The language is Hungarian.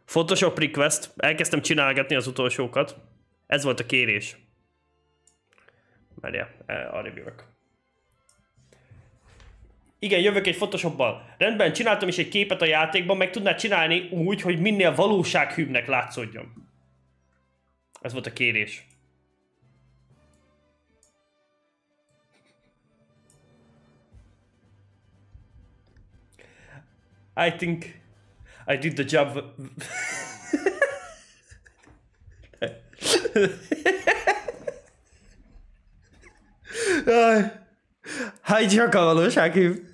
Photoshop request. Elkezdtem csinálgatni az utolsókat. Ez volt a kérés. Várjál, arrébb jövök. Igen, jövök egy Photoshoppal. Rendben, csináltam is egy képet a játékban, meg tudnád csinálni úgy, hogy minél valósághűbbnek látszódjon. Ez volt a kérés. I think I did the job. Hágy csak a valósághűbb.